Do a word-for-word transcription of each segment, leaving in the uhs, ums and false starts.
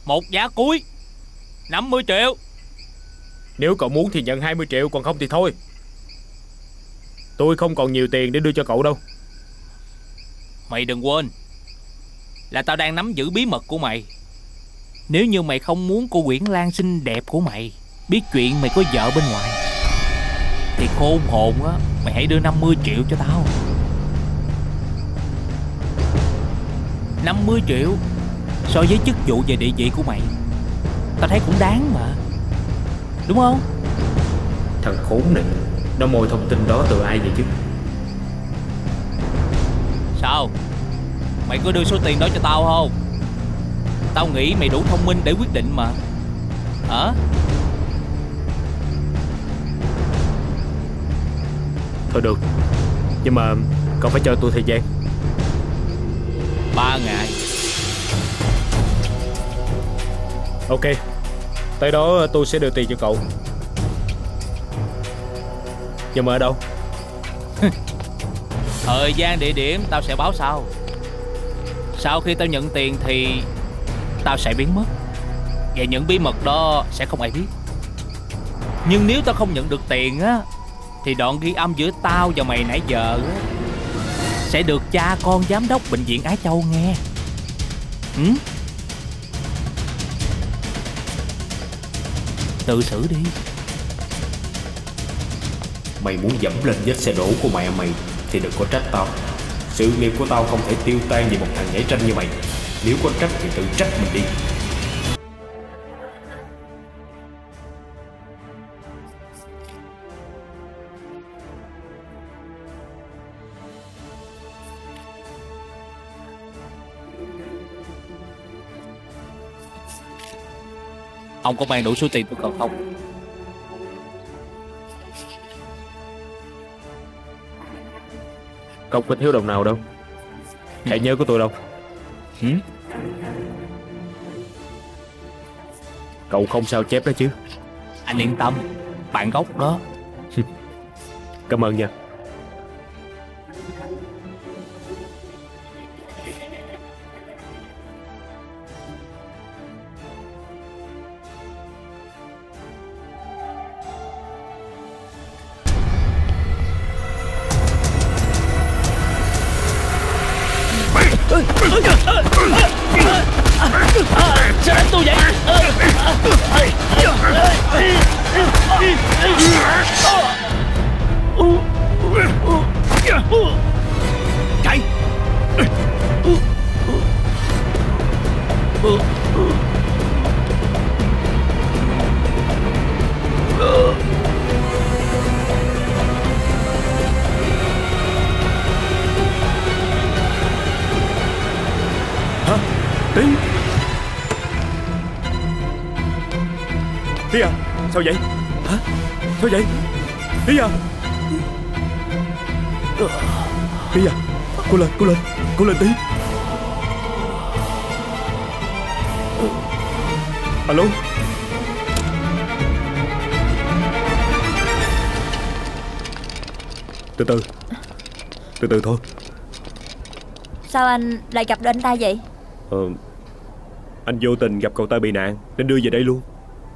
Một giá cuối năm mươi triệu. Nếu cậu muốn thì nhận hai mươi triệu, còn không thì thôi. Tôi không còn nhiều tiền để đưa cho cậu đâu. Mày đừng quên là tao đang nắm giữ bí mật của mày. Nếu như mày không muốn cô Uyển Lan xinh đẹp của mày biết chuyện mày có vợ bên ngoài thì khôn hồn á, mày hãy đưa năm mươi triệu cho tao. năm mươi triệu so với chức vụ và địa vị của mày, tao thấy cũng đáng mà, đúng không? Thằng khốn này, nó mồi thông tin đó từ ai vậy chứ? Sao? Mày có đưa số tiền đó cho tao không? Tao nghĩ mày đủ thông minh để quyết định mà. Hả? Thôi được, nhưng mà cậu phải cho tôi thời gian. Ba ngày. Ok, tới đó tôi sẽ đưa tiền cho cậu. Nhưng mà ở đâu? Thời gian địa điểm tao sẽ báo sau. Sau khi tao nhận tiền thì tao sẽ biến mất, và những bí mật đó sẽ không ai biết. Nhưng nếu tao không nhận được tiền á thì đoạn ghi âm giữa tao và mày nãy giờ á sẽ được cha con giám đốc bệnh viện Ái Châu nghe. Ừ? Tự xử đi. Mày muốn dẫm lên vết xe đổ của mẹ mày thì đừng có trách tao. Sự nghiệp của tao không thể tiêu tan vì một thằng nhảy tranh như mày. Nếu có trách thì tự trách mình đi. Ông có mang đủ số tiền tôi cần không? Không có thiếu đồng nào đâu. Hãy nhớ của tôi đâu. Ừ? Cậu không sao chép đó chứ? Anh yên tâm, bạn gốc đó. Cảm ơn nha. Sao đánh tôi vậy? Chạy! Hả? Tiến! Tí à? Sao vậy? Hả? Sao vậy? Tí à? Tí à? Cô lên, cô lên, cô lên Tí. Alo? Từ từ. Từ từ thôi. Sao anh lại gặp được anh ta vậy? Ờ, anh vô tình gặp cậu ta bị nạn nên đưa về đây luôn.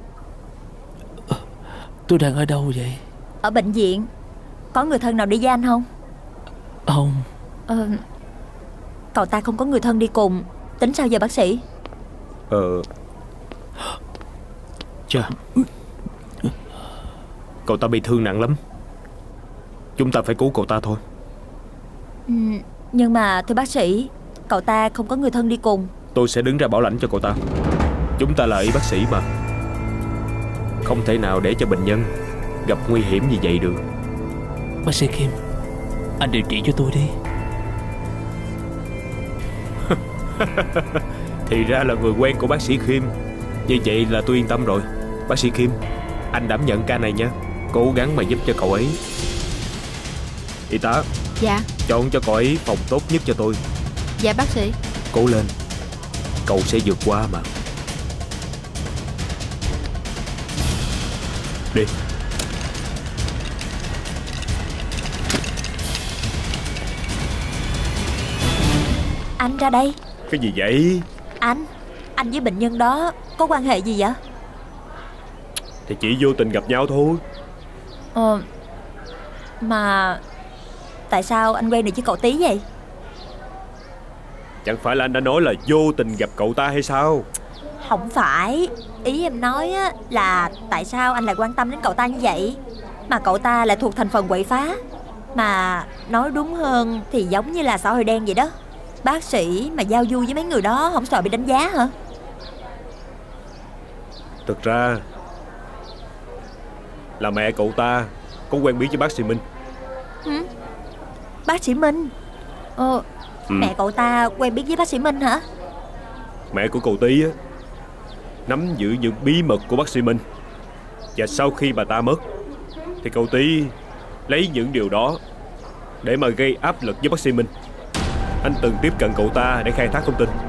Tôi đang ở đâu vậy? Ở bệnh viện. Có người thân nào đi với anh không? Không. Ờ, cậu ta không có người thân đi cùng. Tính sao giờ bác sĩ? Ờ Chà, cậu ta bị thương nặng lắm. Chúng ta phải cứu cậu ta thôi. Ừ, nhưng mà thưa bác sĩ, cậu ta không có người thân đi cùng. Tôi sẽ đứng ra bảo lãnh cho cậu ta. Chúng ta là y bác sĩ mà, không thể nào để cho bệnh nhân gặp nguy hiểm như vậy được. Bác sĩ Kim, anh điều trị cho tôi đi. Thì ra là người quen của bác sĩ Kim. Như vậy là tôi yên tâm rồi. Bác sĩ Kim, anh đảm nhận ca này nha. Cố gắng mà giúp cho cậu ấy. Y tá. Dạ. Chọn cho cậu ấy phòng tốt nhất cho tôi. Dạ bác sĩ. Cố lên, cậu sẽ vượt qua mà. Đi. Anh ra đây. Cái gì vậy? Anh anh với bệnh nhân đó có quan hệ gì vậy? Thì chỉ vô tình gặp nhau thôi. Ờ, mà tại sao anh quen được với cậu Tí vậy? Chẳng phải là anh đã nói là vô tình gặp cậu ta hay sao? Không phải. Ý em nói á, là tại sao anh lại quan tâm đến cậu ta như vậy? Mà cậu ta lại thuộc thành phần quậy phá. Mà nói đúng hơn thì giống như là xã hội đen vậy đó. Bác sĩ mà giao du với mấy người đó không sợ bị đánh giá hả? Thực ra là mẹ cậu ta có quen biết với bác sĩ Minh. Ừ? Bác sĩ Minh? Ờ, ừ. Mẹ cậu ta quen biết với bác sĩ Minh hả? Mẹ của cậu Tí á, nắm giữ những bí mật của bác sĩ Minh. Và sau khi bà ta mất thì cậu Tí lấy những điều đó để mà gây áp lực với bác sĩ Minh. Anh từng tiếp cận cậu ta để khai thác thông tin.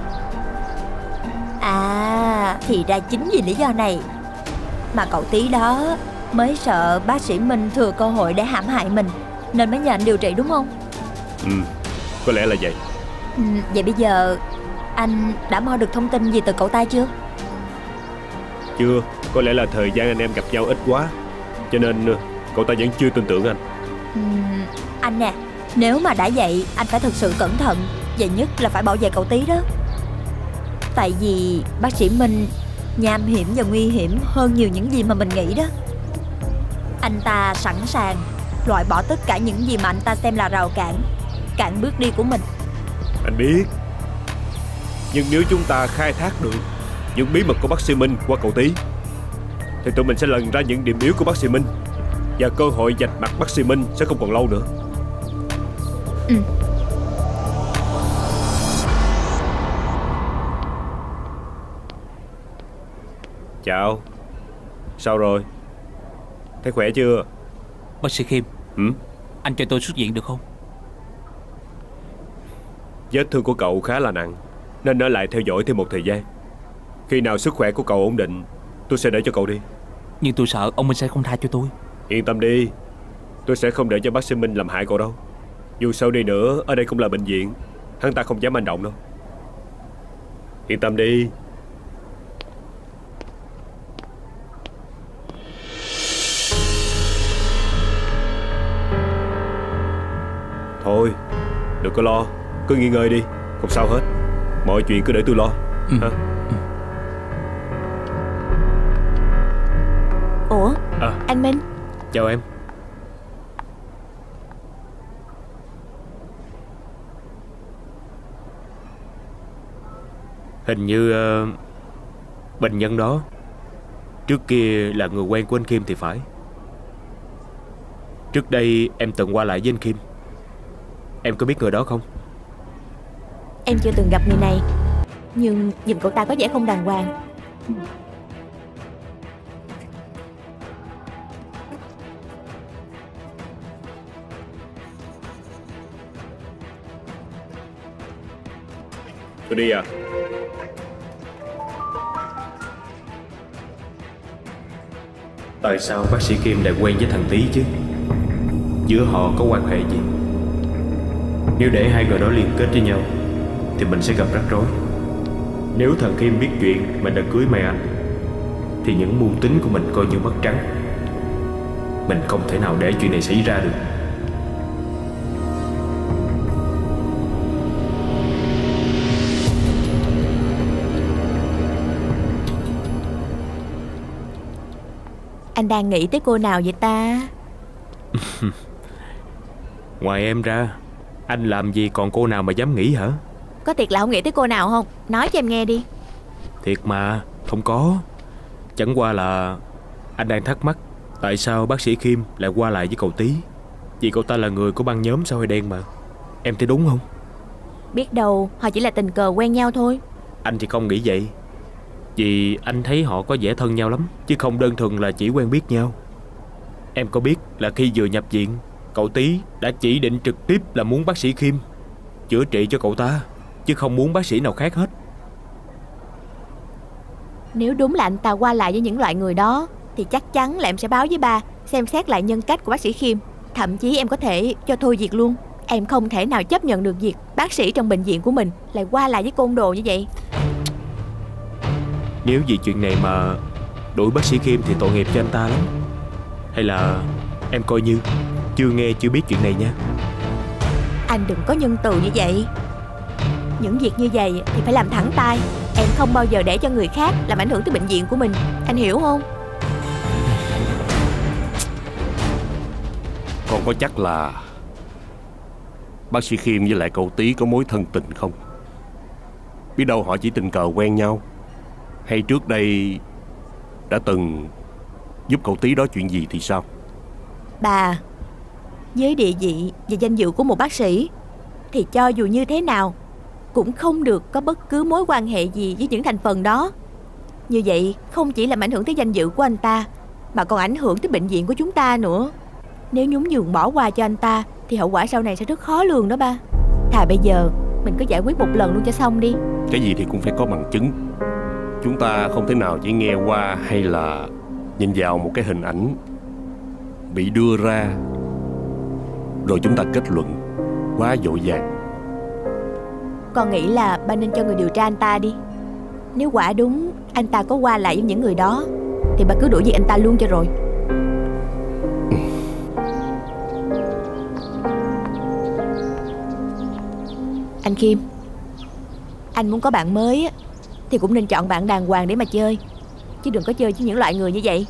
À, thì ra chính vì lý do này mà cậu Tí đó mới sợ bác sĩ Minh thừa cơ hội để hãm hại mình, nên mới nhờ anh điều trị đúng không? Ừ, có lẽ là vậy. Ừ, vậy bây giờ anh đã mo được thông tin gì từ cậu ta chưa? Chưa, có lẽ là thời gian anh em gặp nhau ít quá, cho nên cậu ta vẫn chưa tin tưởng anh. Ừ, anh nè, nếu mà đã vậy anh phải thật sự cẩn thận. Và nhất là phải bảo vệ cậu Tí đó. Tại vì bác sĩ Minh nham hiểm và nguy hiểm hơn nhiều những gì mà mình nghĩ đó. Anh ta sẵn sàng loại bỏ tất cả những gì mà anh ta xem là rào cản, cản bước đi của mình. Anh biết. Nhưng nếu chúng ta khai thác được những bí mật của bác sĩ Minh qua cậu Tí thì tụi mình sẽ lần ra những điểm yếu của bác sĩ Minh, và cơ hội vạch mặt bác sĩ Minh sẽ không còn lâu nữa. Ừ. Chào. Sao rồi? Thấy khỏe chưa? Bác sĩ Khiêm. Ừ? Anh cho tôi xuất viện được không? Vết thương của cậu khá là nặng, nên ở lại theo dõi thêm một thời gian. Khi nào sức khỏe của cậu ổn định, tôi sẽ để cho cậu đi. Nhưng tôi sợ ông Minh sẽ không tha cho tôi. Yên tâm đi, tôi sẽ không để cho bác sĩ Minh làm hại cậu đâu. Dù sao đi nữa, ở đây cũng là bệnh viện, hắn ta không dám hành động đâu. Yên tâm đi. Thôi, đừng có lo, cứ nghỉ ngơi đi, không sao hết. Mọi chuyện cứ để tôi lo. Ừ. Ha? Ừ. Ủa, À, anh Minh. chào em. Hình như uh, bệnh nhân đó trước kia là người quen của anh Kim thì phải. Trước đây em từng qua lại với anh Kim. Em có biết người đó không? Em chưa từng gặp người này, nhưng nhìn cậu ta có vẻ không đàng hoàng. Tôi đi à? Tại sao bác sĩ Kim lại quen với thằng Tý chứ? Giữa họ có quan hệ gì? Nếu để hai người đó liên kết với nhau thì mình sẽ gặp rắc rối. Nếu thằng Kim biết chuyện mình đã cưới mẹ anh thì những mưu tính của mình coi như mất trắng. Mình không thể nào để chuyện này xảy ra được. Anh đang nghĩ tới cô nào vậy ta? Ngoài em ra, anh làm gì còn cô nào mà dám nghĩ hả? Có thiệt là không nghĩ tới cô nào không? Nói cho em nghe đi. Thiệt mà, không có. Chẳng qua là anh đang thắc mắc tại sao bác sĩ Kim lại qua lại với cậu Tý. Vì cậu ta là người của băng nhóm xã hội đen mà. Em thấy đúng không? Biết đâu họ chỉ là tình cờ quen nhau thôi. Anh thì không nghĩ vậy. Vì anh thấy họ có vẻ thân nhau lắm, chứ không đơn thuần là chỉ quen biết nhau. Em có biết là khi vừa nhập viện, cậu Tý đã chỉ định trực tiếp là muốn bác sĩ Kim chữa trị cho cậu ta, chứ không muốn bác sĩ nào khác hết. Nếu đúng là anh ta qua lại với những loại người đó thì chắc chắn là em sẽ báo với ba, xem xét lại nhân cách của bác sĩ Kim. Thậm chí em có thể cho thôi việc luôn. Em không thể nào chấp nhận được việc bác sĩ trong bệnh viện của mình lại qua lại với côn đồ như vậy. Nếu vì chuyện này mà đuổi bác sĩ Kim thì tội nghiệp cho anh ta lắm. Hay là em coi như chưa nghe chưa biết chuyện này nha. Anh đừng có nhân từ như vậy. Những việc như vậy thì phải làm thẳng tay. Em không bao giờ để cho người khác làm ảnh hưởng tới bệnh viện của mình. Anh hiểu không? Con có chắc là bác sĩ Khiêm với lại cậu Tý có mối thân tình không? Biết đâu họ chỉ tình cờ quen nhau, hay trước đây đã từng giúp cậu Tý đó chuyện gì thì sao? Bà, với địa vị và danh dự của một bác sĩ thì cho dù như thế nào cũng không được có bất cứ mối quan hệ gì với những thành phần đó. Như vậy không chỉ làm ảnh hưởng tới danh dự của anh ta, mà còn ảnh hưởng tới bệnh viện của chúng ta nữa. Nếu nhún nhường bỏ qua cho anh ta thì hậu quả sau này sẽ rất khó lường đó ba. Thà bây giờ mình cứ giải quyết một lần luôn cho xong đi. Cái gì thì cũng phải có bằng chứng. Chúng ta không thể nào chỉ nghe qua hay là nhìn vào một cái hình ảnh bị đưa ra rồi chúng ta kết luận quá vội vàng. Con nghĩ là ba nên cho người điều tra anh ta đi. Nếu quả đúng anh ta có qua lại với những người đó thì ba cứ đuổi việc anh ta luôn cho rồi. Anh Kim, anh muốn có bạn mới thì cũng nên chọn bạn đàng hoàng để mà chơi, chứ đừng có chơi với những loại người như vậy.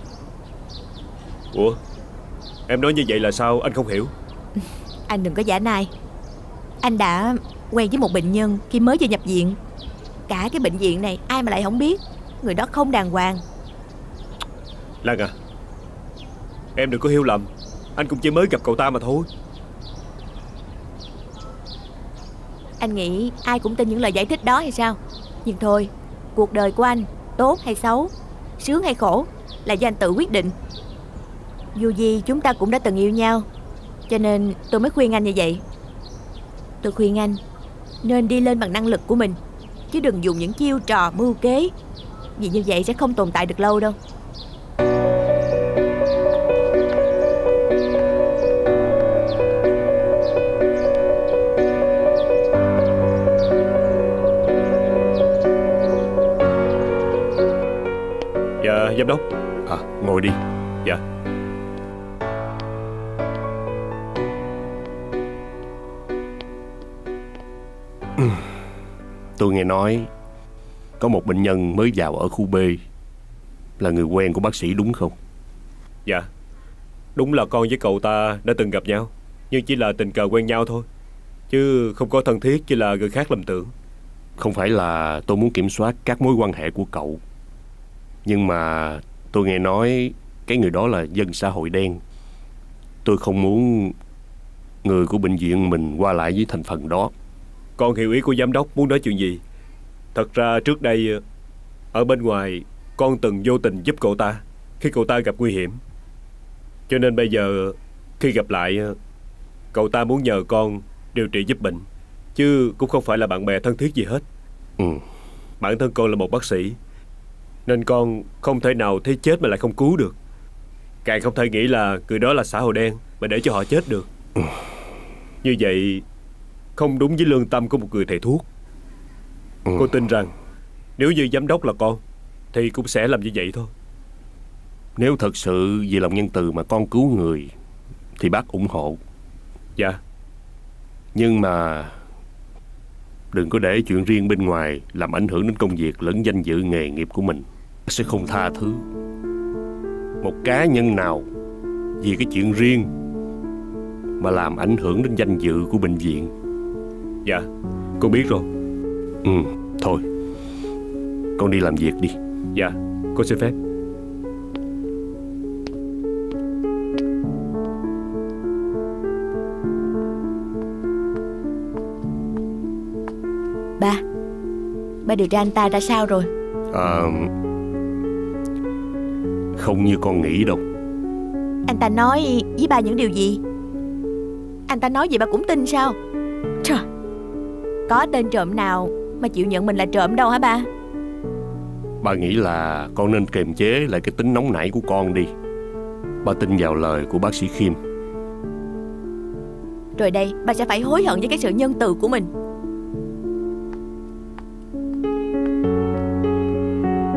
Ủa, em nói như vậy là sao? Anh không hiểu. Anh đừng có giả nai. Anh đã quen với một bệnh nhân khi mới vừa nhập viện. Cả cái bệnh viện này ai mà lại không biết người đó không đàng hoàng. Lan à, em đừng có hiểu lầm. Anh cũng chỉ mới gặp cậu ta mà thôi. Anh nghĩ ai cũng tin những lời giải thích đó hay sao? Nhưng thôi, cuộc đời của anh tốt hay xấu, sướng hay khổ là do anh tự quyết định. Dù gì chúng ta cũng đã từng yêu nhau, cho nên tôi mới khuyên anh như vậy. Tôi khuyên anh nên đi lên bằng năng lực của mình, chứ đừng dùng những chiêu trò mưu kế, vì như vậy sẽ không tồn tại được lâu đâu. Dạ, giám đốc. À, ngồi đi. Dạ. Tôi nghe nói có một bệnh nhân mới vào ở khu B là người quen của bác sĩ đúng không? Dạ, đúng là con với cậu ta đã từng gặp nhau, nhưng chỉ là tình cờ quen nhau thôi, chứ không có thân thiết như là người khác lầm tưởng. Không phải là tôi muốn kiểm soát các mối quan hệ của cậu, nhưng mà tôi nghe nói cái người đó là dân xã hội đen. Tôi không muốn người của bệnh viện mình qua lại với thành phần đó. Con hiểu ý của giám đốc muốn nói chuyện gì. Thật ra trước đây ở bên ngoài con từng vô tình giúp cậu ta khi cậu ta gặp nguy hiểm. Cho nên bây giờ khi gặp lại, cậu ta muốn nhờ con điều trị giúp bệnh, chứ cũng không phải là bạn bè thân thiết gì hết. Ừ. Bản thân con là một bác sĩ, nên con không thể nào thấy chết mà lại không cứu được. Càng không thể nghĩ là người đó là xã hội đen mà để cho họ chết được. Ừ. Như vậy không đúng với lương tâm của một người thầy thuốc. Ừ. Cô tin rằng nếu như giám đốc là con thì cũng sẽ làm như vậy thôi. Nếu thật sự vì lòng nhân từ mà con cứu người thì bác ủng hộ. Dạ. Nhưng mà đừng có để chuyện riêng bên ngoài làm ảnh hưởng đến công việc lẫn danh dự nghề nghiệp của mình. Bác sẽ không tha thứ một cá nhân nào vì cái chuyện riêng mà làm ảnh hưởng đến danh dự của bệnh viện. Dạ, con biết rồi. Ừ, thôi con đi làm việc đi. Dạ, con xin phép. Ba, ba điều tra anh ta ra sao rồi? À, không như con nghĩ đâu. Anh ta nói với ba những điều gì? Anh ta nói vậy ba cũng tin sao? Trời, có tên trộm nào mà chịu nhận mình là trộm đâu hả ba? Ba nghĩ là con nên kiềm chế lại cái tính nóng nảy của con đi. Ba tin vào lời của bác sĩ Khiêm. Rồi đây ba sẽ phải hối hận với cái sự nhân từ của mình.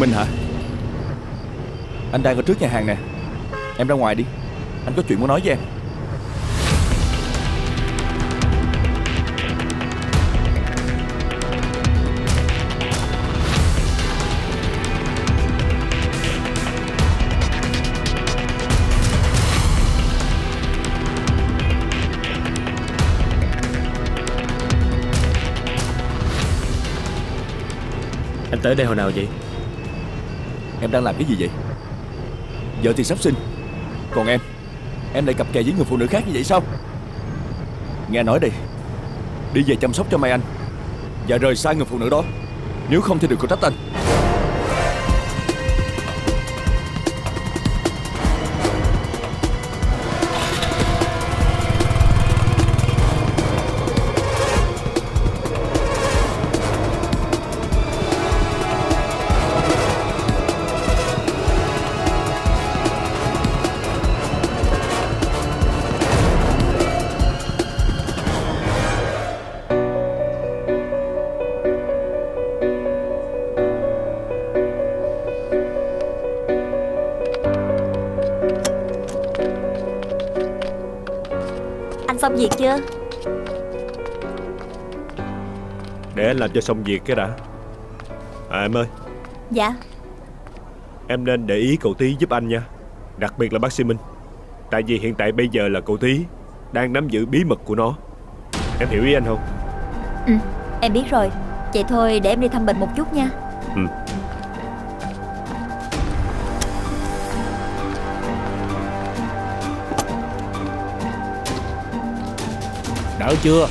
Minh hả? Anh đang ở trước nhà hàng nè. Em ra ngoài đi, anh có chuyện muốn nói với em. Anh tới đây hồi nào vậy? Em đang làm cái gì vậy? Vợ thì sắp sinh, còn em Em lại cặp kè với người phụ nữ khác như vậy sao? Nghe nói đây, đi về chăm sóc cho Mai Anh và rời xa người phụ nữ đó, nếu không thì đừng có trách anh. Xong việc chưa? Để anh làm cho xong việc cái đã. À em ơi. Dạ. Em nên để ý cậu Tí giúp anh nha. Đặc biệt là bác sĩ Minh. Tại vì hiện tại bây giờ là cậu Tí đang nắm giữ bí mật của nó. Em hiểu ý anh không? Ừ, em biết rồi. Vậy thôi để em đi thăm bệnh một chút nha. Ừ. Đỡ chưa?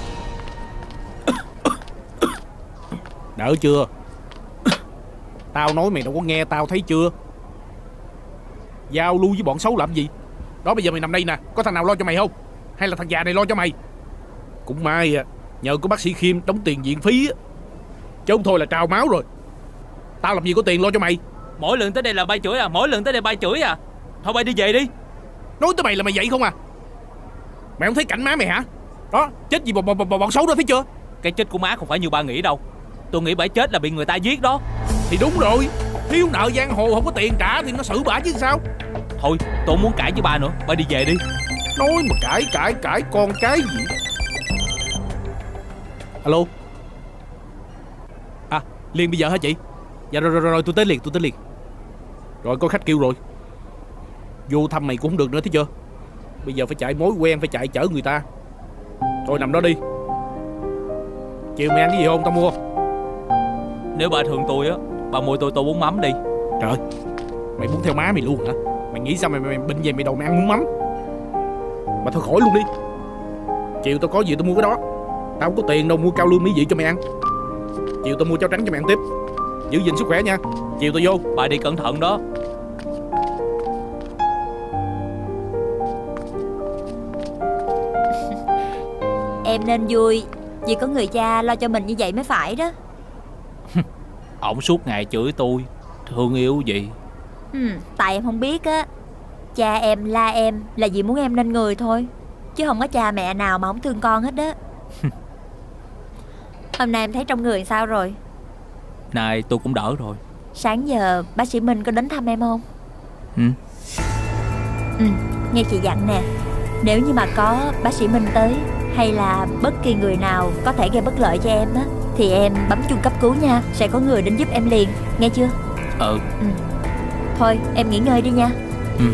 Đỡ chưa? Tao nói mày đâu có nghe tao thấy chưa? Giao lưu với bọn xấu làm gì? Đó, bây giờ mày nằm đây nè, có thằng nào lo cho mày không? Hay là thằng già này lo cho mày? Cũng may à, nhờ có bác sĩ Khiêm đóng tiền viện phí á, chứ không thôi là trào máu rồi. Tao làm gì có tiền lo cho mày. Mỗi lần tới đây là bay chửi à? Mỗi lần tới đây bay chửi à? Thôi bay đi về đi. Nói tới mày là mày vậy không à? Mày không thấy cảnh má mày hả? Đó, chết gì bọn, bọn, bọn, bọn xấu đó thấy chưa? Cái chết của má không phải như ba nghĩ đâu. Tôi nghĩ bả chết là bị người ta giết đó. Thì đúng rồi, thiếu nợ giang hồ không có tiền trả thì nó xử bả chứ sao. Thôi, tôi không muốn cãi với ba nữa, ba đi về đi. Nói mà cãi cãi cãi con cái gì. Alo. À, liền bây giờ hả chị? Dạ rồi rồi rồi, rồi tôi tới liền, tôi tới liền. Rồi có khách kêu rồi. Vô thăm mày cũng không được nữa thấy chưa? Bây giờ phải chạy mối quen, phải chạy chở người ta. Thôi nằm đó đi. Chiều mày ăn cái gì không tao mua. Nếu bà thương tôi á, bà mua tôi tô bún mắm đi. Trời, mày muốn theo má mày luôn hả? Mày nghĩ sao mày, mày, mày bệnh về mày đầu mày ăn bún mắm? Mà thôi khỏi luôn đi. Chiều tao có gì tao mua cái đó. Tao không có tiền đâu mua cao lương mỹ vị cho mày ăn. Chiều tao mua cháo trắng cho mày ăn tiếp. Giữ gìn sức khỏe nha. Chiều tao vô. Bà đi cẩn thận đó. Em nên vui vì có người cha lo cho mình như vậy mới phải đó. Ổng suốt ngày chửi tôi, thương yêu gì. Ừ, tại em không biết á. Cha em la em là vì muốn em nên người thôi, chứ không có cha mẹ nào mà không thương con hết đó. Hôm nay em thấy trong người sao rồi? Nay tôi cũng đỡ rồi. Sáng giờ bác sĩ Minh có đến thăm em không? Ừ. Ừ, nghe chị dặn nè, nếu như mà có bác sĩ Minh tới, hay là bất kỳ người nào có thể gây bất lợi cho em á, thì em bấm chuông cấp cứu nha. Sẽ có người đến giúp em liền, nghe chưa? Ừ. Ừ. Thôi em nghỉ ngơi đi nha. Ừ.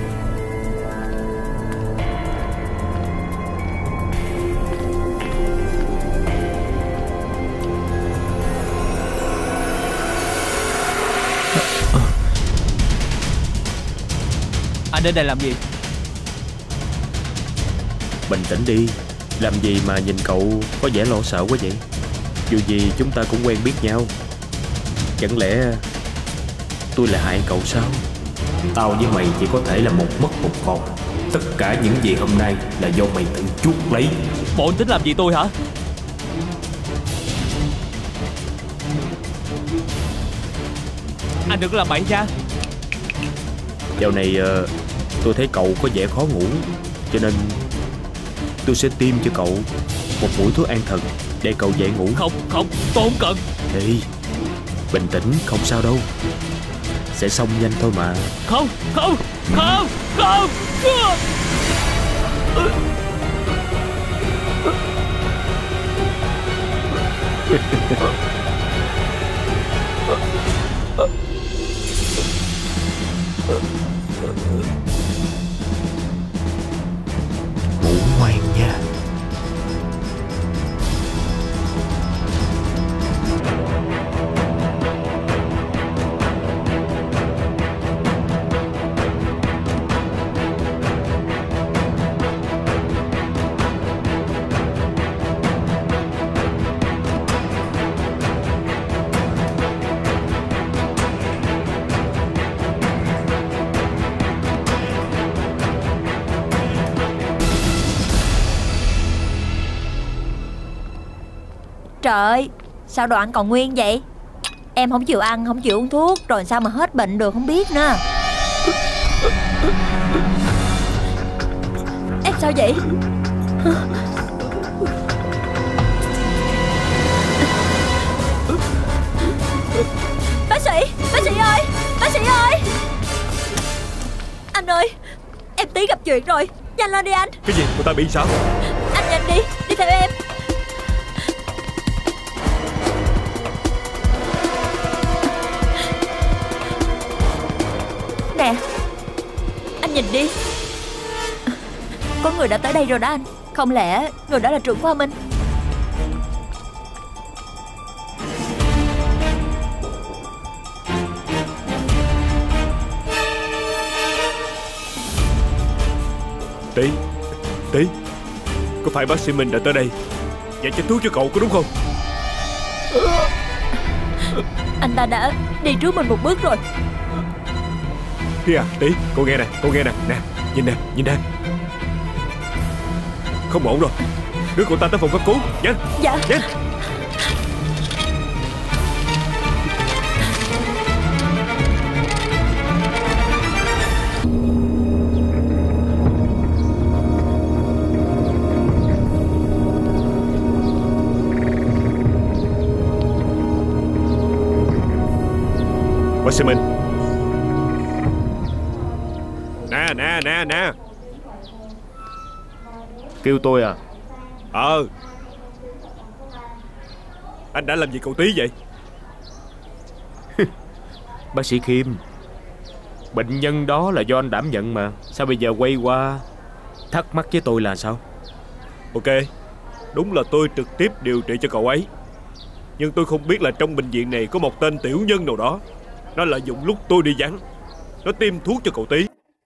Anh đến đây làm gì? Bình tĩnh đi. Làm gì mà nhìn cậu có vẻ lo sợ quá vậy? Dù gì chúng ta cũng quen biết nhau. Chẳng lẽ tôi là hại cậu sao? Tao với mày chỉ có thể là một mất một còn. Tất cả những gì hôm nay là do mày tự chuốc lấy. Bộ anh tính làm gì tôi hả? Anh đừng có làm bậy nha. Dạo này uh, tôi thấy cậu có vẻ khó ngủ, cho nên tôi sẽ tiêm cho cậu một mũi thuốc an thần để cậu dễ ngủ. Không, không, tôi không cần. Ê, bình tĩnh, không sao đâu. sẽ xong nhanh thôi mà. Không, không, không, không. Ngủ ngoan nha. Trời ơi, sao đồ ăn còn nguyên vậy? Em không chịu ăn, không chịu uống thuốc, rồi sao mà hết bệnh được không biết nữa. Em sao vậy? Bác sĩ, bác sĩ ơi, bác sĩ ơi. Anh ơi, em Tí gặp chuyện rồi. Nhanh lên đi anh. Cái gì? Cô ta bị sao? Anh nhanh đi, đi theo em. Nè, anh nhìn đi. Có người đã tới đây rồi đó anh. Không lẽ người đó là trưởng Khoa Minh? Tí, Tí, có phải bác sĩ Minh đã tới đây và chích thuốc cho cậu có đúng không? Anh ta đã đi trước mình một bước rồi. Tí à, Tí, cô nghe nè, cô nghe nè, nè, nhìn nè, nhìn nè. Không ổn rồi, đưa cậu ta tới phòng cấp cứu, nhanh. Dạ. Nhanh. Bác sĩ Minh. Nè, nè, nè, nè. Kêu tôi à? Ờ. Anh đã làm gì cậu Tí vậy? Bác sĩ Kim, bệnh nhân đó là do anh đảm nhận mà. Sao bây giờ quay qua thắc mắc với tôi là sao? Ok, đúng là tôi trực tiếp điều trị cho cậu ấy. Nhưng tôi không biết là trong bệnh viện này có một tên tiểu nhân nào đó, nó lợi dụng lúc tôi đi vắng, nó tiêm thuốc cho cậu Tí.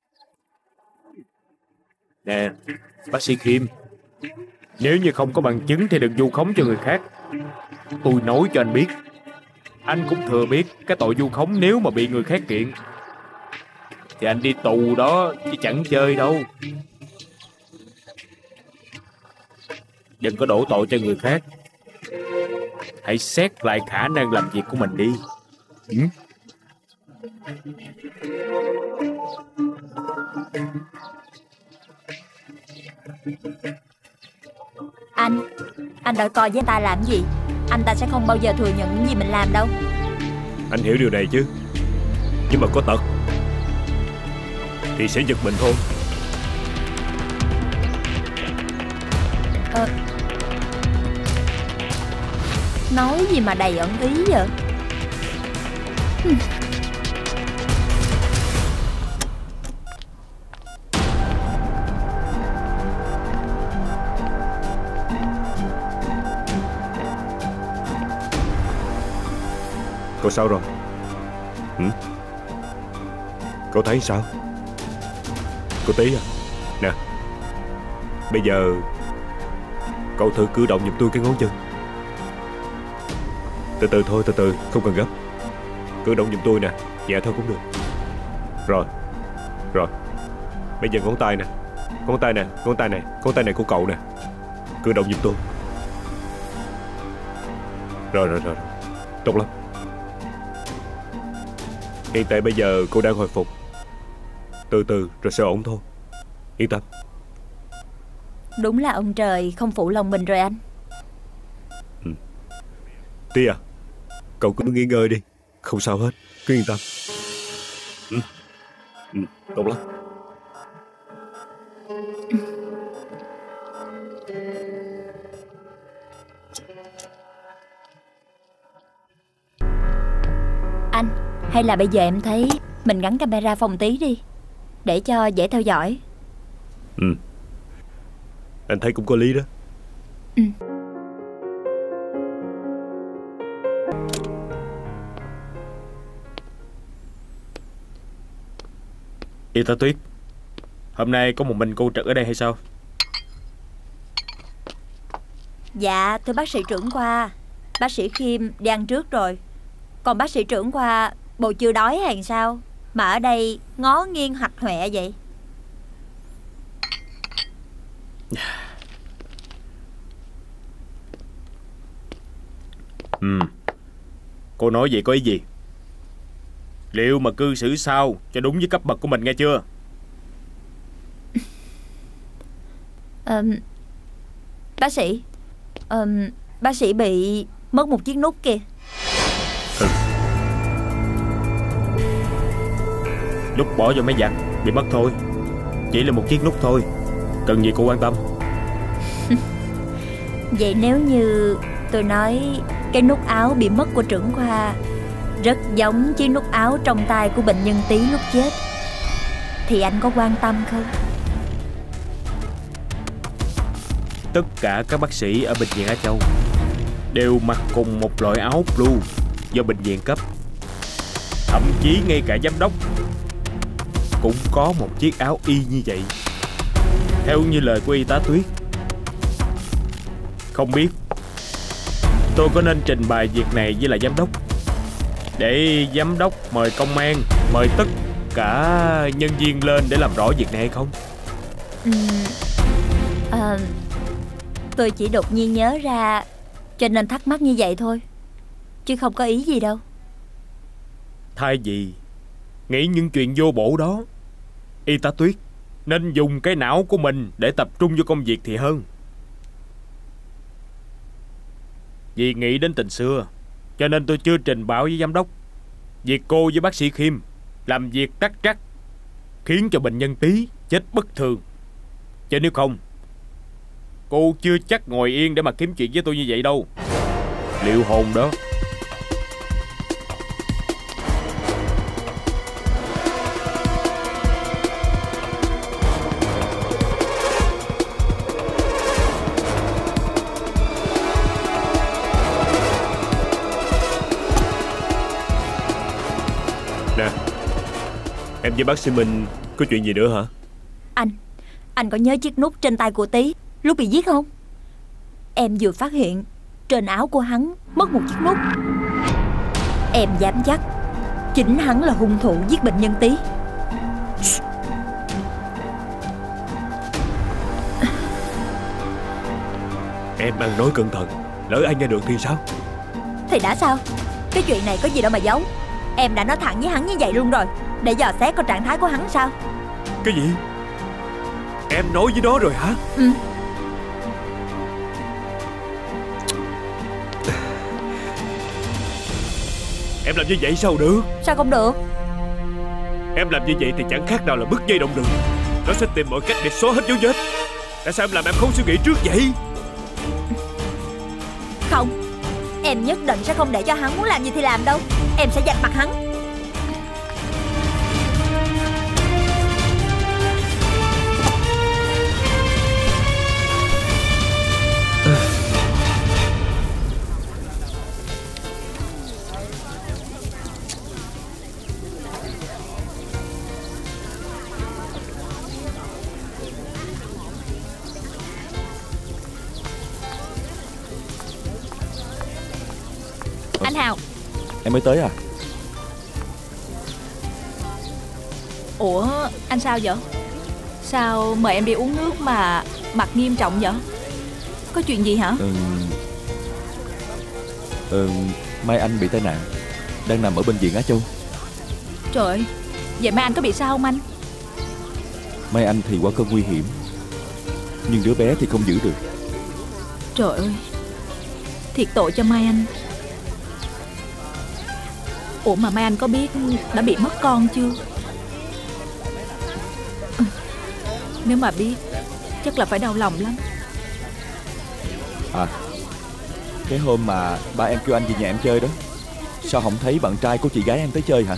Nè, bác sĩ Kim, nếu như không có bằng chứng thì đừng vu khống cho người khác. Tôi nói cho anh biết, anh cũng thừa biết cái tội vu khống nếu mà bị người khác kiện thì anh đi tù đó chứ chẳng chơi đâu. Đừng có đổ tội cho người khác. Hãy xét lại khả năng làm việc của mình đi. Ừ? Anh, anh đợi coi với anh ta làm gì. Anh ta sẽ không bao giờ thừa nhận những gì mình làm đâu. Anh hiểu điều này chứ. Nhưng mà có tật thì sẽ giật mình thôi. Ờ, nói gì mà đầy ẩn ý vậy? Ừm. Cậu sao rồi? Hử? Cậu thấy sao? Cô Tí à, nè, bây giờ cậu thử cử động giùm tôi cái ngón chân. Từ từ thôi, từ từ, không cần gấp. Cử động giùm tôi nè, nhẹ thôi cũng được. Rồi, rồi. Bây giờ ngón tay nè, ngón tay nè, ngón tay này, ngón tay này của cậu nè. Cử động giùm tôi. Rồi, rồi, rồi, tốt lắm. Hiện tại bây giờ cô đang hồi phục. Từ từ rồi sẽ ổn thôi. Yên tâm. Đúng là ông trời không phụ lòng mình rồi anh. Ừ. Tí à, cậu cứ nghỉ ngơi đi, không sao hết, cứ yên tâm. Ừ, tốt lắm. Anh, hay là bây giờ em thấy mình gắn camera phòng tí đi, để cho dễ theo dõi. Ừ, anh thấy cũng có lý đó. Ừ. Y tá Tuyết, hôm nay có một mình cô trực ở đây hay sao? Dạ thưa bác sĩ trưởng khoa, bác sĩ Khiêm đi ăn trước rồi. Còn bác sĩ trưởng khoa bộ chưa đói hay sao mà ở đây ngó nghiêng hạch hoẹ vậy? Ừ. Cô nói vậy có ý gì? Liệu mà cư xử sao cho đúng với cấp bậc của mình nghe chưa? à, Bác sĩ à, Bác sĩ bị mất một chiếc nút kìa. Ừ. Lúc bỏ vô máy giặt bị mất thôi. Chỉ là một chiếc nút thôi, cần gì cô quan tâm. Vậy nếu như tôi nói cái nút áo bị mất của trưởng khoa rất giống chiếc nút áo trong tay của bệnh nhân Tý lúc chết, thì anh có quan tâm không? Tất cả các bác sĩ ở bệnh viện Á Châu đều mặc cùng một loại áo blue do bệnh viện cấp. Thậm chí ngay cả giám đốc cũng có một chiếc áo y như vậy, theo như lời của y tá Tuyết. Không biết tôi có nên trình bày việc này với lại giám đốc, để giám đốc mời công an, mời tất cả nhân viên lên để làm rõ việc này hay không? Ừ, à, tôi chỉ đột nhiên nhớ ra cho nên thắc mắc như vậy thôi, chứ không có ý gì đâu. Thay vì nghĩ những chuyện vô bổ đó, y tá Tuyết nên dùng cái não của mình để tập trung vô công việc thì hơn. Vì nghĩ đến tình xưa cho nên tôi chưa trình báo với giám đốc việc cô với bác sĩ Khiêm làm việc tắc trắc, khiến cho bệnh nhân Tý chết bất thường. Chứ nếu không, cô chưa chắc ngồi yên để mà kiếm chuyện với tôi như vậy đâu. Liệu hồn đó. Nè, em với bác sĩ Minh có chuyện gì nữa hả? Anh, anh có nhớ chiếc nút trên tay của Tý lúc bị giết không? Em vừa phát hiện trên áo của hắn mất một chiếc nút. Em dám chắc chính hắn là hung thủ giết bệnh nhân Tý. Em ăn nói cẩn thận, lỡ ai nghe được thì sao? Thì đã sao? Cái chuyện này có gì đâu mà giấu. Em đã nói thẳng với hắn như vậy luôn rồi, để dò xét coi trạng thái của hắn sao. Cái gì? Em nói với nó rồi hả? Ừ. Em làm như vậy sao được? Sao không được? Em làm như vậy thì chẳng khác nào là bứt dây động rừng. Nó sẽ tìm mọi cách để xóa hết dấu vết. Tại sao em làm em không suy nghĩ trước vậy? Không, em nhất định sẽ không để cho hắn muốn làm gì thì làm đâu. Em sẽ vạch mặt hắn. Anh Hào. Em mới tới à? Ủa anh sao vậy? Sao mời em đi uống nước mà mặt nghiêm trọng vậy? Có chuyện gì hả? Ừ, ừ, Mai Anh bị tai nạn, đang nằm ở bệnh viện Á Châu. Trời ơi, vậy Mai Anh có bị sao không anh? Mai Anh thì qua cơn nguy hiểm, nhưng đứa bé thì không giữ được. Trời ơi, thiệt tội cho Mai Anh. Ủa mà Mai Anh có biết đã bị mất con chưa? Nếu mà biết chắc là phải đau lòng lắm. À, cái hôm mà ba em kêu anh về nhà em chơi đó, sao không thấy bạn trai của chị gái em tới chơi hả?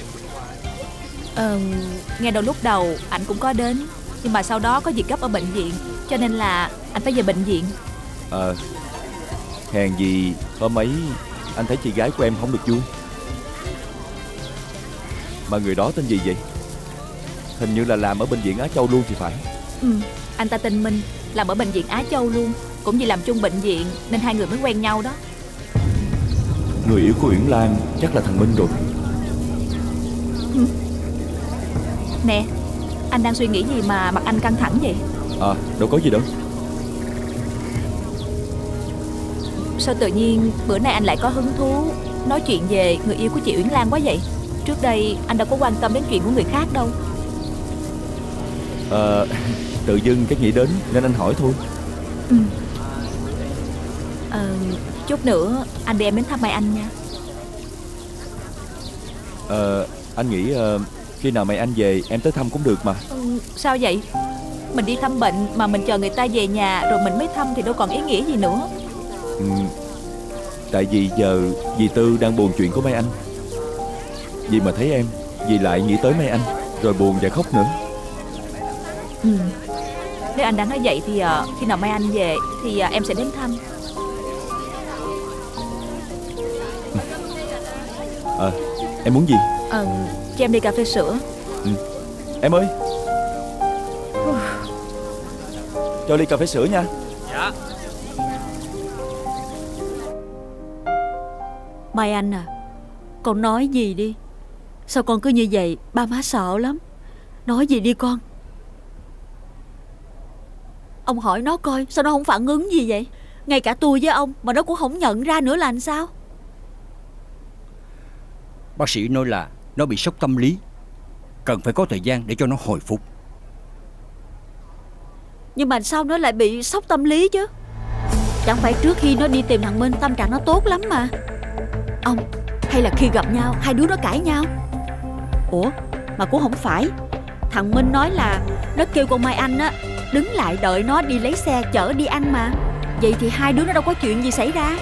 Ờ, nghe đầu lúc đầu anh cũng có đến, nhưng mà sau đó có việc gấp ở bệnh viện, cho nên là anh phải về bệnh viện. Ờ, hèn gì hôm ấy anh thấy chị gái của em không được vui. Mà người đó tên gì vậy? Hình như là làm ở bệnh viện Á Châu luôn thì phải. Ừ, anh ta tên Minh, làm ở bệnh viện Á Châu luôn. Cũng vì làm chung bệnh viện nên hai người mới quen nhau đó. Người yêu của Uyển Lan chắc là thằng Minh rồi. Ừ. Nè, anh đang suy nghĩ gì mà mặt anh căng thẳng vậy? À, đâu có gì đâu. Sao tự nhiên bữa nay anh lại có hứng thú nói chuyện về người yêu của chị Uyển Lan quá vậy? Trước đây anh đâu có quan tâm đến chuyện của người khác đâu. Ờ, tự dưng cái nghĩ đến nên anh hỏi thôi. Ừ. Ờ, chút nữa anh đi em đến thăm Mai Anh nha. Ờ, anh nghĩ uh, khi nào mày anh về em tới thăm cũng được mà. Ừ, sao vậy? Mình đi thăm bệnh mà mình chờ người ta về nhà rồi mình mới thăm thì đâu còn ý nghĩa gì nữa. Ừ, tại vì giờ dì Tư đang buồn chuyện của Mai Anh. Dì mà thấy em, dì lại nghĩ tới Mai Anh rồi buồn và khóc nữa. Ừ. Nếu anh đã nói vậy thì uh, khi nào Mai Anh về thì uh, em sẽ đến thăm. Ờ, à, em muốn gì? Ờ, cho em đi cà phê sữa. Ừ. Em ơi, cho ly cà phê sữa nha. Dạ. Mai Anh à, con nói gì đi. Sao con cứ như vậy, ba má sợ lắm. Nói gì đi con. Ông hỏi nó coi, sao nó không phản ứng gì vậy? Ngay cả tôi với ông mà nó cũng không nhận ra nữa là làm sao? Bác sĩ nói là nó bị sốc tâm lý, cần phải có thời gian để cho nó hồi phục. Nhưng mà sao nó lại bị sốc tâm lý chứ? Chẳng phải trước khi nó đi tìm thằng Minh tâm trạng nó tốt lắm mà. Ông, hay là khi gặp nhau hai đứa nó cãi nhau? Ủa, mà cũng không phải. Thằng Minh nói là nó kêu con Mai Anh á đứng lại đợi nó đi lấy xe chở đi ăn mà. Vậy thì hai đứa nó đâu có chuyện gì xảy ra.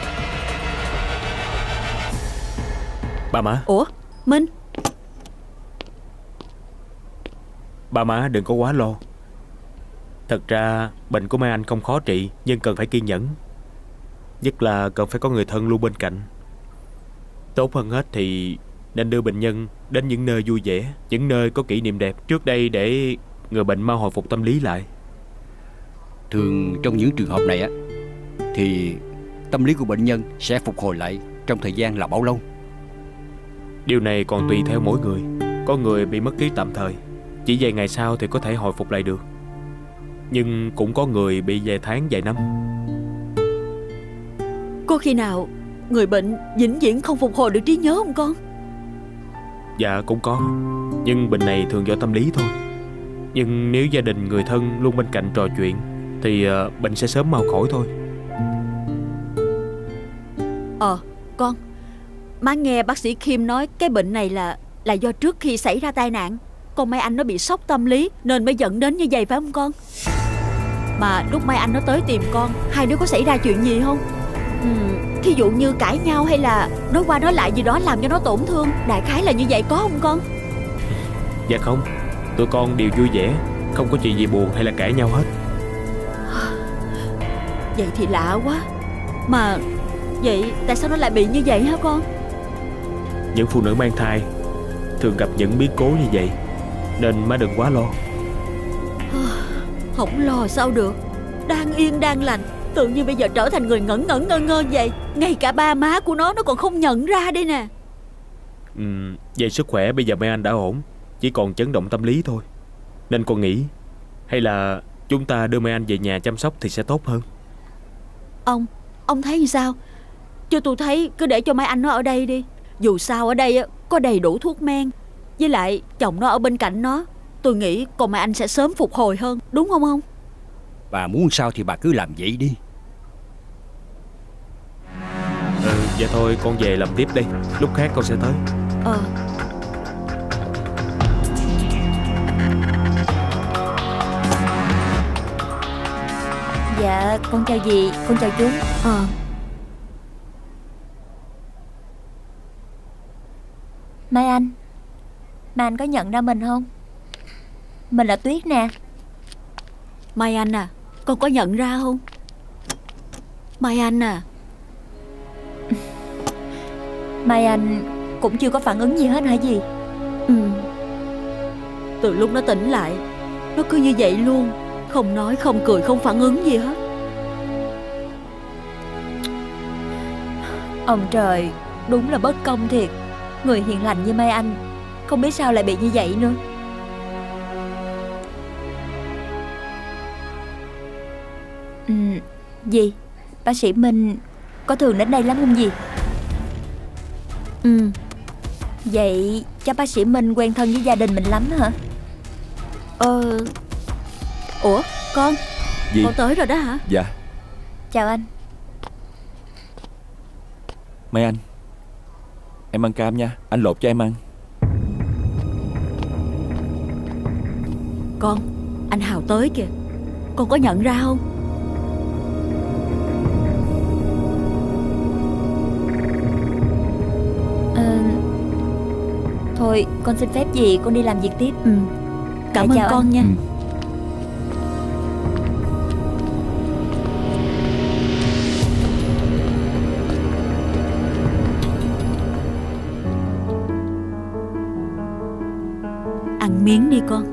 Ba má. Ủa, Minh? Ba má đừng có quá lo. Thật ra bệnh của Mai Anh không khó trị, nhưng cần phải kiên nhẫn. Nhất là cần phải có người thân luôn bên cạnh. Tốt hơn hết thì nên đưa bệnh nhân đến những nơi vui vẻ, những nơi có kỷ niệm đẹp trước đây để người bệnh mau hồi phục tâm lý lại. Thường trong những trường hợp này á thì tâm lý của bệnh nhân sẽ phục hồi lại trong thời gian là bao lâu? Điều này còn tùy theo mỗi người. Có người bị mất trí tạm thời, chỉ vài ngày sau thì có thể hồi phục lại được. Nhưng cũng có người bị vài tháng, vài năm. Có khi nào người bệnh vĩnh viễn không phục hồi được trí nhớ không con? Dạ cũng có. Nhưng bệnh này thường do tâm lý thôi. Nhưng nếu gia đình, người thân luôn bên cạnh trò chuyện thì uh, bệnh sẽ sớm mau khỏi thôi. Ờ, con, má nghe bác sĩ Kim nói cái bệnh này là là do trước khi xảy ra tai nạn con Mai Anh nó bị sốc tâm lý nên mới dẫn đến như vậy phải không con? Mà lúc Mai Anh nó tới tìm con, hai đứa có xảy ra chuyện gì không? Ừ, thí dụ như cãi nhau hay là nói qua nói lại gì đó làm cho nó tổn thương. Đại khái là như vậy có không con? Dạ không, tụi con đều vui vẻ, không có chuyện gì buồn hay là cãi nhau hết. Vậy thì lạ quá. Mà vậy tại sao nó lại bị như vậy hả con? Những phụ nữ mang thai thường gặp những biến cố như vậy, nên má đừng quá lo. Không lo sao được. Đang yên đang lành, tự nhiên bây giờ trở thành người ngẩn ngẩn ngơ ngơ vậy. Ngay cả ba má của nó nó còn không nhận ra đây nè. Ừ, về sức khỏe bây giờ Mai Anh đã ổn, chỉ còn chấn động tâm lý thôi. Nên con nghĩ hay là chúng ta đưa Mai Anh về nhà chăm sóc thì sẽ tốt hơn. Ông, ông thấy sao? Cho tôi thấy cứ để cho Mai Anh nó ở đây đi. Dù sao ở đây có đầy đủ thuốc men, với lại chồng nó ở bên cạnh nó. Tôi nghĩ con Mai Anh sẽ sớm phục hồi hơn, đúng không ông? Bà muốn sao thì bà cứ làm vậy đi. Ừ, vậy thôi con về làm tiếp đi, lúc khác con sẽ tới. Ờ. Dạ con chào dì, con chào chú. Ờ Mai Anh, Mai Anh có nhận ra mình không? Mình là Tuyết nè. Mai Anh à, con có nhận ra không? Mai Anh à. Mai Anh cũng chưa có phản ứng gì hết hả dì? Ừ. Từ lúc nó tỉnh lại, nó cứ như vậy luôn, không nói, không cười, không phản ứng gì hết. Ông trời đúng là bất công thiệt. Người hiền lành như Mai Anh không biết sao lại bị như vậy nữa. Ừ, dì, bác sĩ Minh có thường đến đây lắm không dì? Ừ. Vậy chắc bác sĩ Minh quen thân với gia đình mình lắm hả? Ờ Ủa con, Gì? con tới rồi đó hả? Dạ. Chào anh. Mai Anh, em ăn cam nha, anh lột cho em ăn. Con, anh Hào tới kìa. Con có nhận ra không? Ờ, thôi con xin phép dì, con đi làm việc tiếp. Ừ. Cảm Dạ, ơn chào con anh. nha. Ừ. Ăn miếng đi con.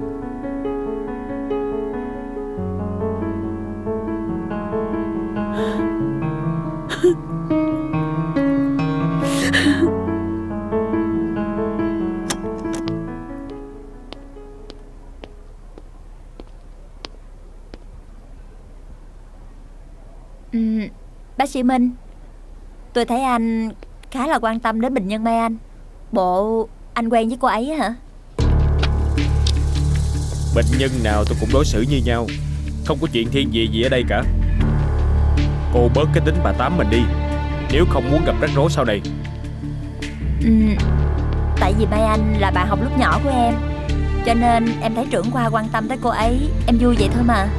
Ừ, bác sĩ Minh, tôi thấy anh khá là quan tâm đến bệnh nhân Mai Anh. Bộ anh quen với cô ấy hả? Bệnh nhân nào tôi cũng đối xử như nhau, không có chuyện thiên vị gì ở đây cả. Cô bớt cái tính bà tám mình đi, nếu không muốn gặp rắc rối sau này. Ừ, tại vì Mai Anh là bạn học lúc nhỏ của em, cho nên em thấy trưởng khoa quan tâm tới cô ấy, em vui vậy thôi mà.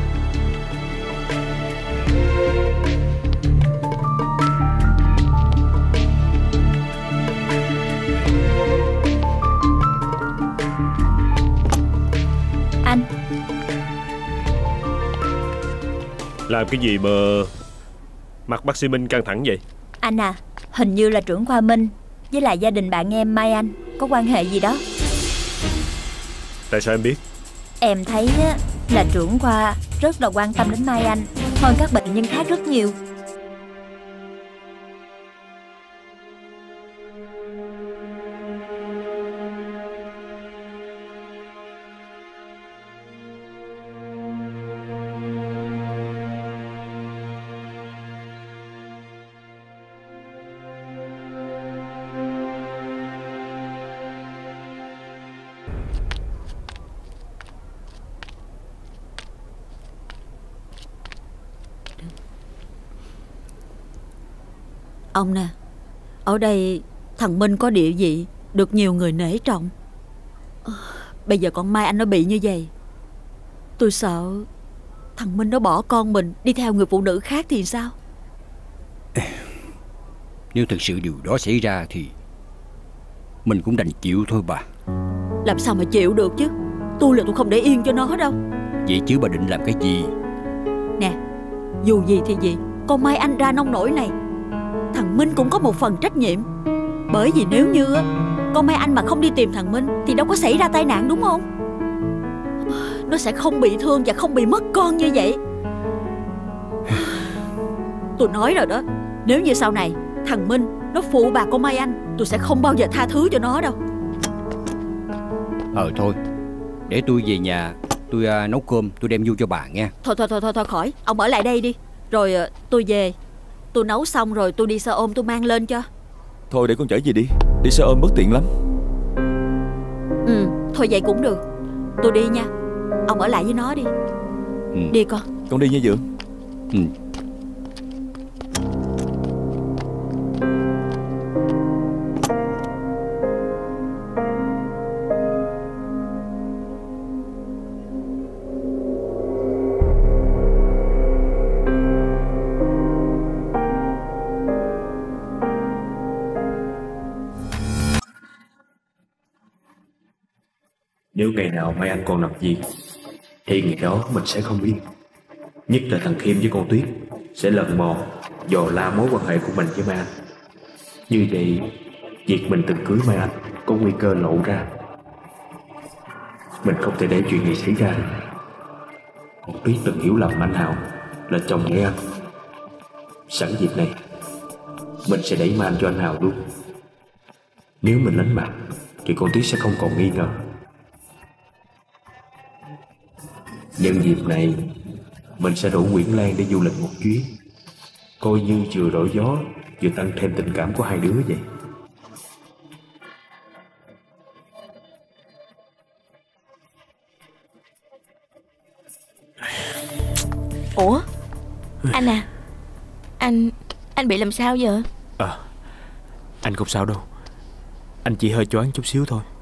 Anh, Làm cái gì mà mặt bác sĩ Minh căng thẳng vậy? anh à, hình như là trưởng khoa Minh với lại gia đình bạn em Mai Anh có quan hệ gì đó. Tại sao em biết? Em thấy á, là trưởng khoa rất là quan tâm đến Mai Anh hơn các bệnh nhân khác rất nhiều. Ông nè, ở đây thằng Minh có địa vị, được nhiều người nể trọng. Ờ, Bây giờ con Mai Anh nó bị như vậy, tôi sợ thằng Minh nó bỏ con mình đi theo người phụ nữ khác thì sao? Nếu thực sự điều đó xảy ra thì mình cũng đành chịu thôi bà. Làm sao mà chịu được chứ. Tôi là tôi không để yên cho nó đâu. Vậy chứ bà định làm cái gì? Nè, dù gì thì gì, con Mai Anh ra nông nổi này, thằng Minh cũng có một phần trách nhiệm. Bởi vì nếu như á, con Mai Anh mà không đi tìm thằng Minh thì đâu có xảy ra tai nạn, đúng không? Nó sẽ không bị thương và không bị mất con như vậy. Tôi nói rồi đó, nếu như sau này thằng Minh nó phụ bạc con Mai Anh, tôi sẽ không bao giờ tha thứ cho nó đâu. Ờ thôi, để tôi về nhà, tôi à, nấu cơm, tôi đem vô cho bà nghe. Thôi thôi thôi thôi, thôi khỏi, ông ở lại đây đi. Rồi à, tôi về, tôi nấu xong rồi tôi đi xe ôm tôi mang lên cho. Thôi để con chở về đi, đi xe ôm bất tiện lắm. Ừ, thôi vậy cũng được. Tôi đi nha, ông ở lại với nó đi. Ừ. Đi con. Con đi nha Dượng. Ừ. Nếu ngày nào Mai Anh còn nằm viện thì ngày đó mình sẽ không yên. Nhất là thằng Khiêm với con Tuyết sẽ lần mò dò la mối quan hệ của mình với Mai Anh. Như vậy việc mình từng cưới Mai Anh có nguy cơ lộ ra. Mình không thể để chuyện này xảy ra được. Con Tuyết từng hiểu lầm anh Hạo là chồng Mai Anh. Sẵn dịp này mình sẽ đẩy Mai Anh cho anh Hạo luôn. Nếu mình lánh mặt thì con Tuyết sẽ không còn nghi ngờ. Nhân dịp này mình sẽ rủ Nguyễn Lan đi du lịch một chuyến, coi như vừa đổi gió vừa tăng thêm tình cảm của hai đứa vậy. Ủa anh à, Anh Anh bị làm sao vậy? À, anh không sao đâu. Anh chỉ hơi choáng chút xíu thôi.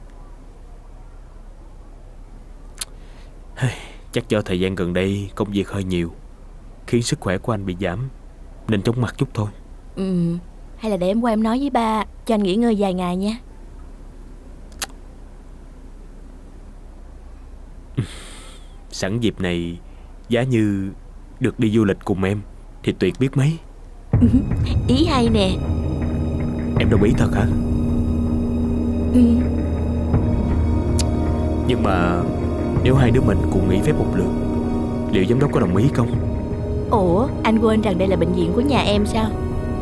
Chắc do thời gian gần đây công việc hơi nhiều khiến sức khỏe của anh bị giảm, nên chóng mặt chút thôi. Ừ, hay là để em qua em nói với ba cho anh nghỉ ngơi vài ngày nha. Sẵn dịp này, giá như được đi du lịch cùng em thì tuyệt biết mấy. Ý hay nè. Em đồng ý thật hả? Ừ. Nhưng mà nếu hai đứa mình cùng nghỉ phép một lượt, liệu giám đốc có đồng ý không? Ủa, anh quên rằng đây là bệnh viện của nhà em sao?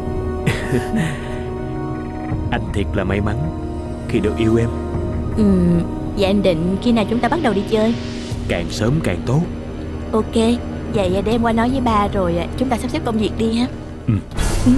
Anh thiệt là may mắn khi được yêu em. Ừ, vậy anh định khi nào chúng ta bắt đầu đi chơi? Càng sớm càng tốt. Ok, vậy để em qua nói với ba rồi chúng ta sắp xếp công việc đi ha. Ừ. Ừ.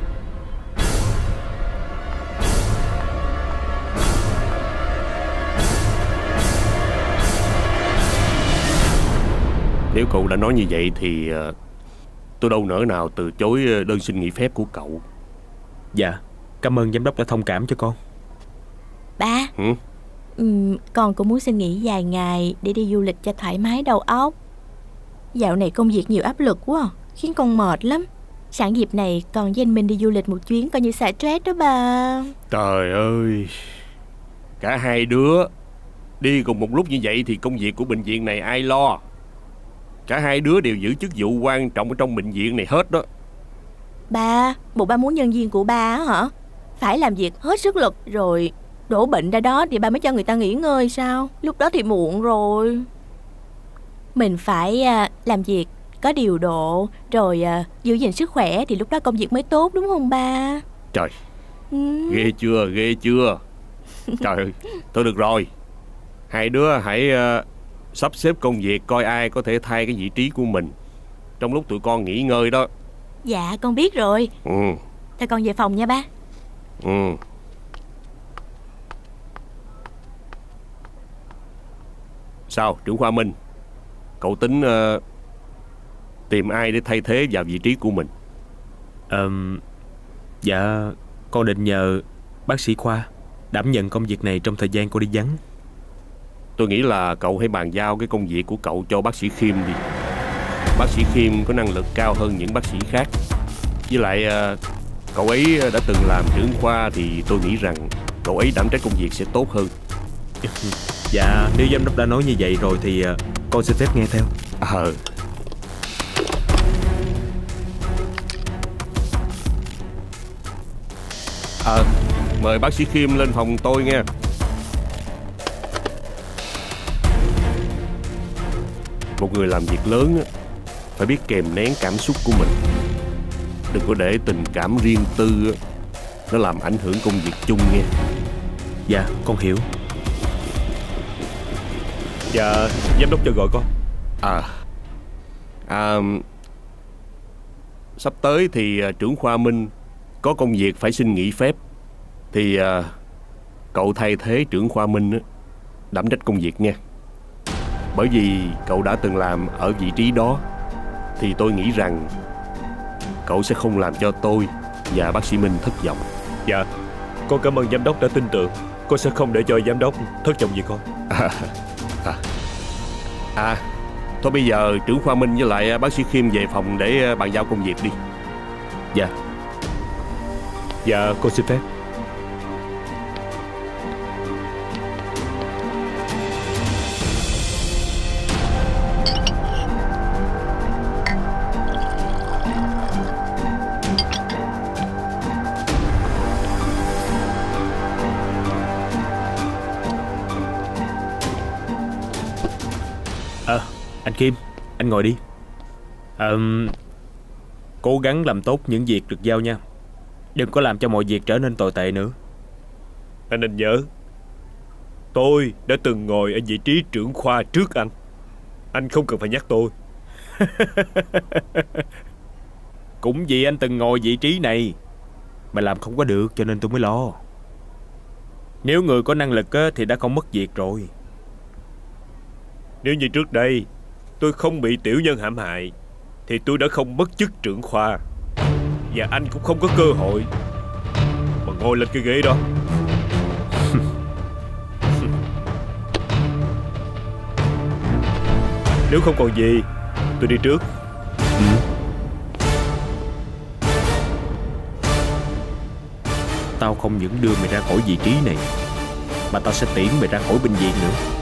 Nếu cậu đã nói như vậy thì uh, tôi đâu nỡ nào từ chối đơn xin nghỉ phép của cậu. Dạ, cảm ơn giám đốc đã thông cảm cho con. Ba, ừ? Ừ, con cũng muốn xin nghỉ vài ngày để đi du lịch cho thoải mái đầu óc. Dạo này công việc nhiều áp lực quá, khiến con mệt lắm. Sẵn dịp này con với anh Minh đi du lịch một chuyến coi như xả stress đó ba. Trời ơi, cả hai đứa đi cùng một lúc như vậy thì công việc của bệnh viện này ai lo? Cả hai đứa đều giữ chức vụ quan trọng ở trong bệnh viện này hết đó. Ba, bộ ba muốn nhân viên của ba hả? Phải làm việc hết sức lực rồi đổ bệnh ra đó thì ba mới cho người ta nghỉ ngơi sao? Lúc đó thì muộn rồi. Mình phải à, làm việc có điều độ, rồi à, giữ gìn sức khỏe thì lúc đó công việc mới tốt, đúng không ba? Trời, ừ. ghê chưa, ghê chưa. Trời ơi, thôi được rồi. Hai đứa hãy uh, sắp xếp công việc coi ai có thể thay cái vị trí của mình trong lúc tụi con nghỉ ngơi đó. Dạ, con biết rồi. Ừ. Thôi con về phòng nha ba. Ừ. Sao, trưởng khoa Minh, cậu tính uh, tìm ai để thay thế vào vị trí của mình? um, Dạ, con định nhờ bác sĩ Khoa đảm nhận công việc này trong thời gian cô đi vắng. Tôi nghĩ là cậu hãy bàn giao cái công việc của cậu cho bác sĩ Khiêm đi. Bác sĩ Khiêm có năng lực cao hơn những bác sĩ khác. Với lại uh, cậu ấy đã từng làm trưởng khoa thì tôi nghĩ rằng cậu ấy đảm trách công việc sẽ tốt hơn. Dạ, nếu giám đốc đã nói như vậy rồi thì uh, con xin phép nghe theo. Ờ. Ờ, mời bác sĩ Khiêm lên phòng tôi nghe. Một người làm việc lớn phải biết kèm nén cảm xúc của mình. Đừng có để tình cảm riêng tư nó làm ảnh hưởng công việc chung nghe. Dạ, con hiểu. Dạ, giám đốc cho gọi con. À, à sắp tới thì trưởng khoa Minh có công việc phải xin nghỉ phép. Thì à, cậu thay thế trưởng khoa Minh đảm trách công việc nha. Bởi vì cậu đã từng làm ở vị trí đó thì tôi nghĩ rằng cậu sẽ không làm cho tôi và bác sĩ Minh thất vọng. Dạ, con cảm ơn giám đốc đã tin tưởng. Con sẽ không để cho giám đốc thất vọng gì con. À, à, à thôi bây giờ trưởng khoa Minh với lại bác sĩ Khiêm về phòng để bàn giao công việc đi. Dạ. Dạ, con xin phép. Anh Kim, anh ngồi đi. Ờ, cố gắng làm tốt những việc được giao nha. Đừng có làm cho mọi việc trở nên tồi tệ nữa. Anh nên nhớ, tôi đã từng ngồi ở vị trí trưởng khoa trước anh. Anh không cần phải nhắc tôi. Cũng vì anh từng ngồi vị trí này mà làm không có được, cho nên tôi mới lo. Nếu người có năng lực á, thì đã không mất việc rồi. Nếu như trước đây tôi không bị tiểu nhân hãm hại thì tôi đã không mất chức trưởng khoa, và anh cũng không có cơ hội mà ngồi lên cái ghế đó. Nếu không còn gì, tôi đi trước. Ừ. Tao không những đưa mày ra khỏi vị trí này, mà tao sẽ tiễn mày ra khỏi bệnh viện nữa.